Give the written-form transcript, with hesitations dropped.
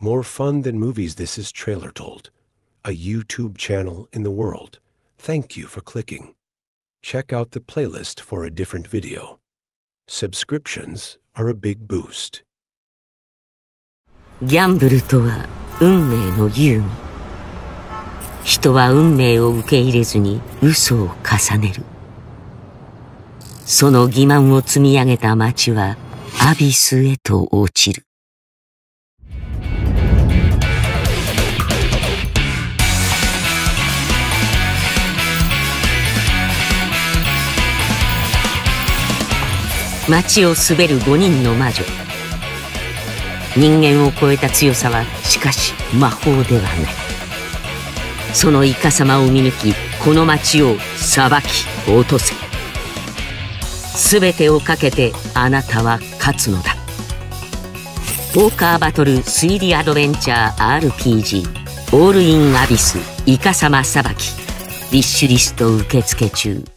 More fun than movies, this is Trailer Told, a YouTube channel in the world. Thank you for clicking. Check out the playlist for a different video. Subscriptions are a big boost. ギャンブルとは運命の遊戯。人は運命を受け入れずに嘘を重ねる。その欺瞞を積み上げた町はアビスへと落ちる。街を滑る5人の魔女。人間を超えた強さはしかし魔法ではない。そのイカサマを見抜き、この街を裁き落とせ。全てをかけてあなたは勝つのだ。ポーカーバトル推理アドベンチャー RPG オールインアビスイカサマ裁き。ウィッシュリスト受付中。